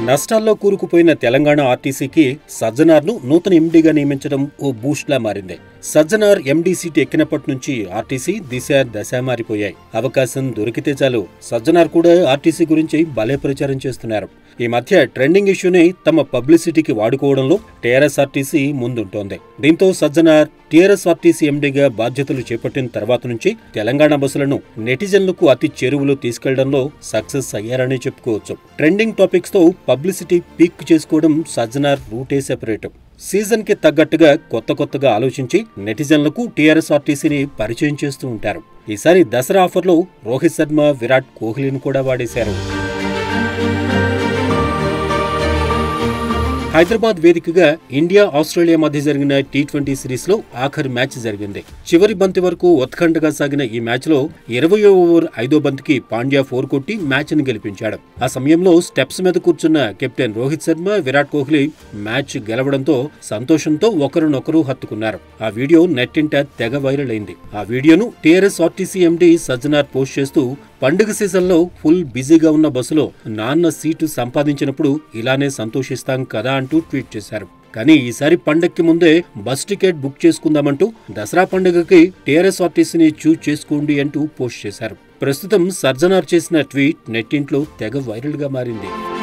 నష్టాల్లో కూరుకుపోయిన తెలంగాణ ఆర్టీసీకి సజ్జనార్ను నూతన ఎండీగా నియమించడం ఓ బూస్ట్లా మారింది. సజ్జనార్ ఎండీ సీటు ఎక్కినప్పటి నుంచి ఆర్టీసీ దశ మారిపోయాయి. అవకాశం దొరికితే చాలు సజ్జనార్ కూడా ఆర్టీసీ గురించి భలే ప్రచారం చేస్తున్నారు. ఈ మధ్య ట్రెండింగ్ ఇష్యూని తమ పబ్లిసిటీకి వాడుకోవడంలో టీఆర్ఎస్ఆర్టీసీ ముందుంటోంది. దీంతో సజ్జనార్ టీఆర్ఎస్ఆర్టీసీ ఎండీగా బాధ్యతలు చేపట్టిన తర్వాత నుంచి తెలంగాణ బస్సులను నెటిజన్లకు అతి చేరువలో తీసుకెళ్లడంలో సక్సెస్ అయ్యారని చెప్పుకోవచ్చు. ట్రెండింగ్ టాపిక్స్ తో పబ్లిసిటీ పీక్ చేసుకోవడం సజ్జనార్ రూటే సెపరేట్. సీజన్ కి తగ్గట్టుగా కొత్తగా ఆలోచించి నెటిజన్లకు టీఆర్ఎస్ఆర్టీసీని పరిచయం చేస్తూ ఉంటారు. ఈసారి దసరా ఆఫర్లో రోహిత్ శర్మ, విరాట్ కోహ్లీని కూడా వాడేశారు. హైదరాబాద్ వేదికగా ఇండియా ఆస్ట్రేలియా మధ్య జరిగిన టీ20 సిరీస్ లో ఆఖరి మ్యాచ్ జరిగింది. చివరి బంతి వరకు ఉత్కంఠగా సాగిన ఈ మ్యాచ్ లో 20వ ఓవర్ 5వ బంతికి పాండ్యా 4 కొట్టి మ్యాచ్ ని గెలిపించాడు. ఆ సమయంలో స్టెప్స్ మీద కూర్చున్న కెప్టెన్ రోహిత్ శర్మ, విరాట్ కోహ్లీ మ్యాచ్ గెలవడంతో సంతోషంతో ఒకరినొకరు హత్తుకున్నారు. ఆ వీడియో నెట్టింట తెగ వైరల్ అయింది. ఆ వీడియోను టీఆర్ఎస్ఆర్టీసీ ఎండీ సజ్జనార్ పోస్ట్ చేస్తూ, పండుగ సీజన్లో ఫుల్ బిజీగా ఉన్న బస్సులో నాన్న సీటు సంపాదించినప్పుడు ఇలానే సంతోషిస్తాం కదా అంటూ ట్వీట్ చేశారు. కానీ ఈసారి పండక్కి ముందే బస్ టికెట్ బుక్ చేసుకుందామంటూ దసరా పండుగకి టీఆర్ఎస్ఆర్టీసీని చూజ్ చేసుకోండి అంటూ పోస్ట్ చేశారు. ప్రస్తుతం సజ్జనార్ చేసిన ట్వీట్ నెట్టింట్లో తెగ వైరల్ గా మారింది.